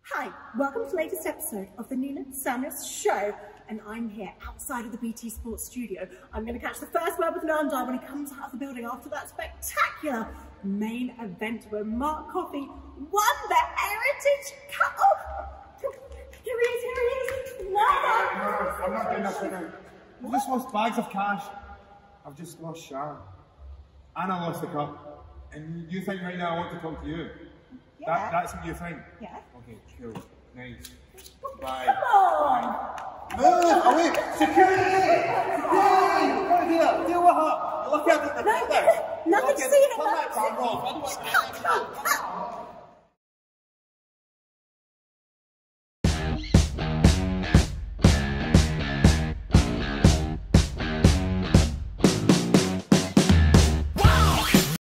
Hi, welcome to the latest episode of the Nina Samuels Show, and I'm here outside of the BT Sports studio. I'm going to catch the first word with Noam Dar when he comes out of the building after that spectacular main event where Mark Coffey won the Heritage Cup. Oh, here he is, No, I'm not doing that right now. I've just lost bags of cash. I've just lost Sharon. And I lost the cup. And you think right now I want to talk to you? Yeah. That's what you think? Yeah. Okay, cool. Nice. Bye. Come on! Move! Away! Security! Security! Deal with her! Look at it! Nothing to see here. Turn that camera off.